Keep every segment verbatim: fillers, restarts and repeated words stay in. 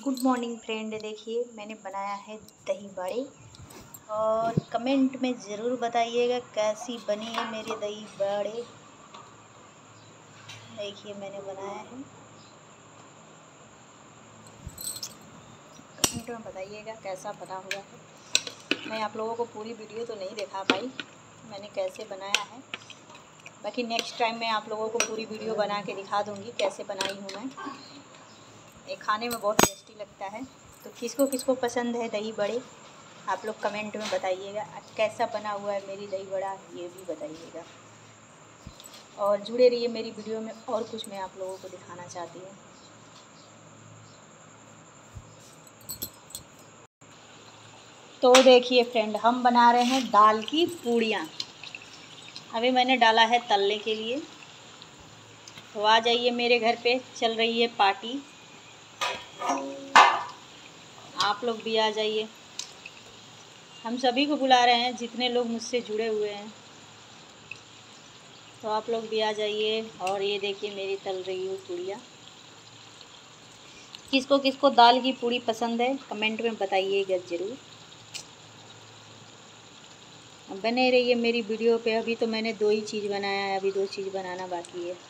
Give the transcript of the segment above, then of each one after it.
Good morning friend. देखिए मैंने बनाया है दही बड़े और कमेंट में ज़रूर बताइएगा कैसी बनी है मेरे दही बड़े। देखिए मैंने बनाया है, कमेंट में बताइएगा कैसा बना हुआ है। मैं आप लोगों को पूरी वीडियो तो नहीं दिखा पाई मैंने कैसे बनाया है, बाकी नेक्स्ट टाइम मैं आप लोगों को पूरी वीडियो बना के दिखा दूँगी कैसे बनाई हूँ मैं। ये खाने में बहुत टेस्टी लगता है। तो किसको किसको पसंद है दही बड़े आप लोग कमेंट में बताइएगा। कैसा बना हुआ है मेरी दही बड़ा ये भी बताइएगा, और जुड़े रहिए मेरी वीडियो में, और कुछ मैं आप लोगों को दिखाना चाहती हूँ। तो देखिए फ्रेंड, हम बना रहे हैं दाल की पूड़ियाँ। अभी मैंने डाला है तलने के लिए, तो आ जाइए मेरे घर पे, चल रही है पार्टी, आप लोग भी आ जाइए। हम सभी को बुला रहे हैं जितने लोग मुझसे जुड़े हुए हैं, तो आप लोग भी आ जाइए। और ये देखिए मेरी तल रही हुई पूड़ियाँ। किसको किसको दाल की पूड़ी पसंद है कमेंट में बताइएगा ज़रूर। बने रहिए मेरी वीडियो पे। अभी तो मैंने दो ही चीज़ बनाया है, अभी दो चीज़ बनाना बाकी है।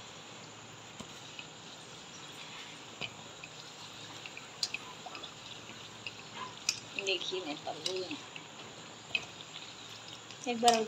देखिए मैं तल रही हूँ, एक बार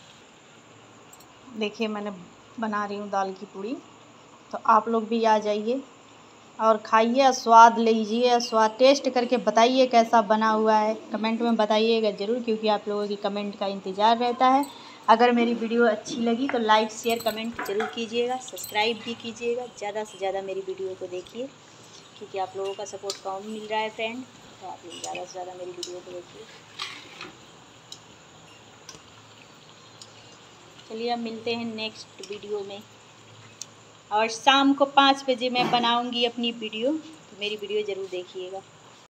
देखिए मैंने बना रही हूँ दाल की पूड़ी। तो आप लोग भी आ जाइए और खाइए, स्वाद लीजिए, स्वाद टेस्ट करके बताइए कैसा बना हुआ है। कमेंट में बताइएगा ज़रूर, क्योंकि आप लोगों की कमेंट का इंतज़ार रहता है। अगर मेरी वीडियो अच्छी लगी तो लाइक शेयर कमेंट ज़रूर कीजिएगा, सब्सक्राइब भी कीजिएगा। ज़्यादा से ज़्यादा मेरी वीडियो को देखिए, क्योंकि आप लोगों का सपोर्ट कम मिल रहा है फ्रेंड। तो आप लोग ज़्यादा से ज़्यादा मेरी वीडियो को देखिए। चलिए अब मिलते हैं नेक्स्ट वीडियो में, और शाम को पाँच बजे मैं बनाऊंगी अपनी वीडियो, तो मेरी वीडियो ज़रूर देखिएगा।